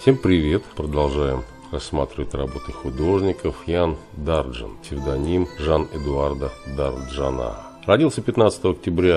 Всем привет! Продолжаем рассматривать работы художников. Ян Дарджент, псевдоним Жан-Эдуарда Дарджана. Родился 15 октября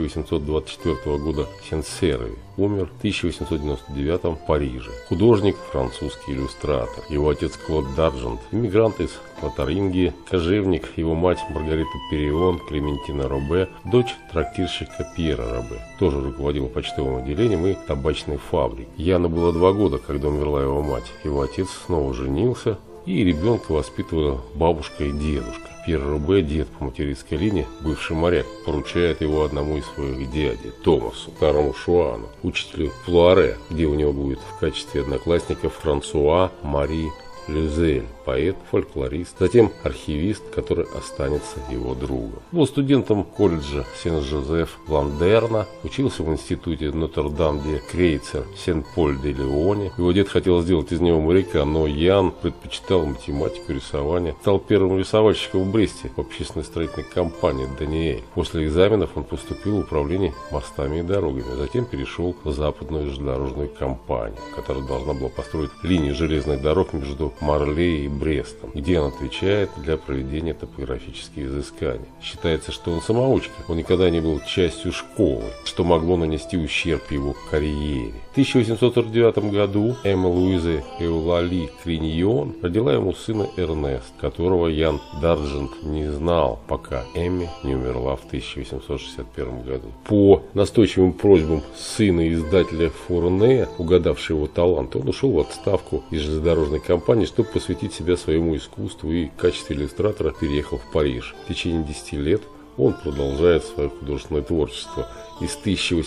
1824 года в Сен-Серове. Умер в 1899 в Париже. Художник, французский иллюстратор. Его отец Клод Дарджент, иммигрант из Лотарингии, кожевник. Его мать Маргарита Перион, Клементина Робе, дочь трактирщика Пьера Робе. Тоже руководила почтовым отделением и табачной фабрикой. Яну было 2 года, когда умерла его мать. Его отец снова женился, и ребенка воспитывала бабушка и дедушка. Пьер Робе, дед по материнской линии, бывший моряк, поручает его одному из своих дядей, Томасу, старому Шуану, учителю Флуаре, где у него будет в качестве одноклассников Франсуа Мари Люзель, поэт, фольклорист, затем архивист, который останется его другом. Был студентом колледжа Сен-Жозеф-Ландерна, учился в институте Нотр-Дам-де-Крейцер Сен-Поль-де-Леоне. Его дед хотел сделать из него моряка, но Ян предпочитал математику, рисование. Стал первым рисовальщиком в Бресте в общественной строительной компании «Даниэль». После экзаменов он поступил в управление мостами и дорогами, затем перешел в западную железнодорожную компанию, которая должна была построить линию железных дорог между Марле и Брестом, где он отвечает для проведения топографических изысканий. Считается, что он самоучка, он никогда не был частью школы, что могло нанести ущерб его карьере. В 1849 году Эмма Луиза Эулали Криньон родила ему сына Эрнест, которого Ян Дарджент не знал, пока Эмми не умерла в 1861 году. По настойчивым просьбам сына издателя Фурне, угадавшего его талант, он ушел в отставку из железнодорожной компании, чтобы посвятить себя своему искусству, и в качестве иллюстратора переехал в Париж. В течение 10 лет он продолжает свое художественное творчество и с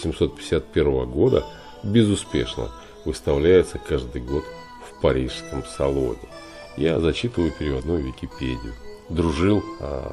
1851 года безуспешно выставляется каждый год в парижском салоне. Я зачитываю переводную Википедию. Дружил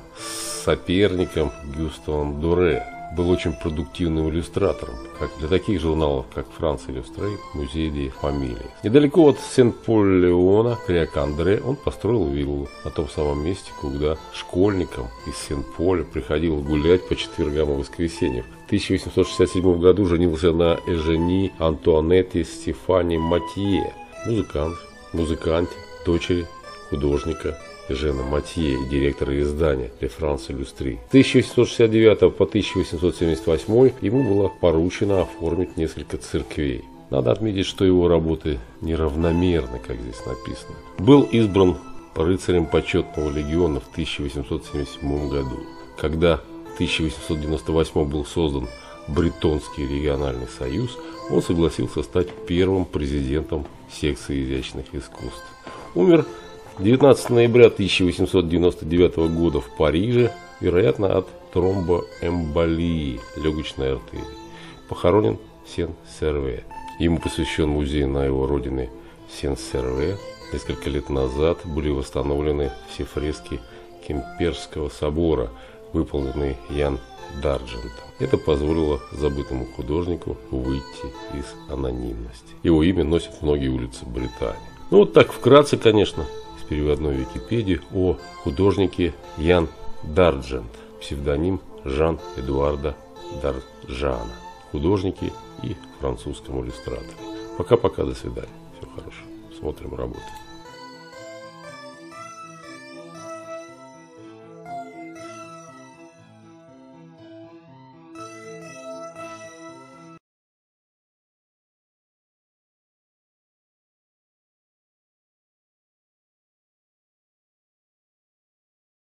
с соперником Гюставом Дуре. Был очень продуктивным иллюстратором, как для таких журналов, как «Франс Иллюстрейт», «Музей де фамилии». Недалеко от Сен-Поль-Леона, Криак-Андре, он построил виллу на том самом месте, куда школьникам из Сен-Поля приходилось гулять по четвергам и воскресеньям. В 1867 году женился на Эжени Антуанетте Стефани Матье, музыканте, дочери художника Жена Матье и директора издания «Le France Illustrée». С 1869 по 1878 ему было поручено оформить несколько церквей. Надо отметить, что его работы неравномерны, как здесь написано. Был избран рыцарем почетного легиона в 1877 году. Когда в 1898 был создан Бретонский региональный союз, он согласился стать первым президентом секции изящных искусств. Умер 19 ноября 1899 года в Париже, вероятно, от тромбоэмболии легочной артерии. Похоронен в Сен-Серве. Ему посвящен музей на его родине Сен-Серве. Несколько лет назад были восстановлены все фрески Кемперского собора, выполненные Ян Дарджентом. Это позволило забытому художнику выйти из анонимности. Его имя носят многие улицы Британии. Ну вот так вкратце, конечно, переводной Википедии о художнике Ян Дарджент, псевдоним Жан-Эдуарда Дарджана, художнике и французском иллюстраторе. Пока-пока, до свидания. Всего хорошего. Смотрим работу.